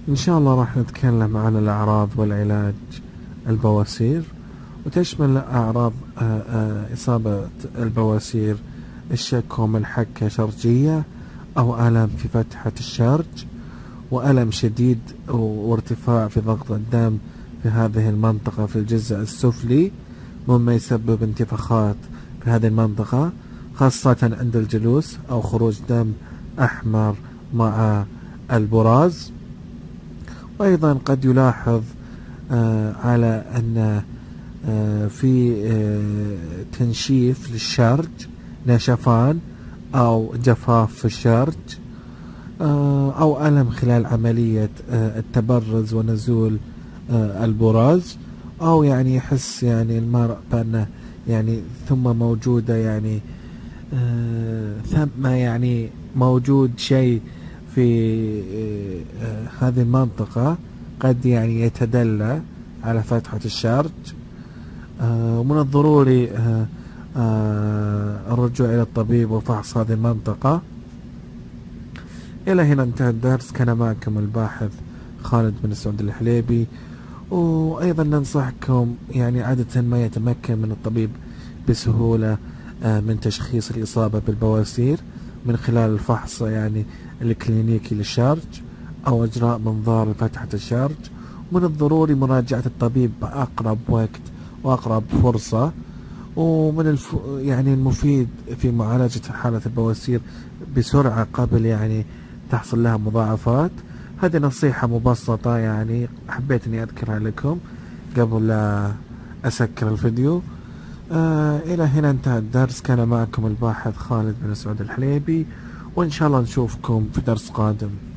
إن شاء الله راح نتكلم عن الأعراض والعلاج البواسير، وتشمل أعراض إصابة البواسير الشك من حكة شرجية أو ألم في فتحة الشرج، وألم شديد وارتفاع في ضغط الدم في هذه المنطقة في الجزء السفلي، مما يسبب انتفاخات في هذه المنطقة خاصة عند الجلوس، أو خروج دم أحمر مع البراز. وأيضا قد يلاحظ على أن في تنشيف للشرج، نشفان أو جفاف في الشرج، أو ألم خلال عملية التبرز ونزول البراز، أو يعني يحس يعني المرء بأنه يعني ثم موجودة يعني ثم يعني موجود شيء في هذه المنطقة قد يعني يتدلى على فتحة الشرج. ومن الضروري الرجوع إلى الطبيب وفحص هذه المنطقة. إلى هنا انتهى الدرس. كان معكم الباحث خالد بن سعود الحليبي. وأيضا ننصحكم يعني عادة ما يتمكن من الطبيب بسهولة من تشخيص الإصابة بالبواسير من خلال الفحص يعني الكلينيكي للشرج أو إجراء منظار لفتحة الشرج. من الضروري مراجعة الطبيب بأقرب وقت وأقرب فرصة. ومن يعني المفيد في معالجة حالة البواسير بسرعة قبل يعني تحصل لها مضاعفات. هذه نصيحة مبسطة يعني حبيت أني أذكرها لكم قبل لا أسكر الفيديو. إلى هنا انتهى الدرس. كان معكم الباحث خالد بن سعود الحليبي، وإن شاء الله نشوفكم في درس قادم.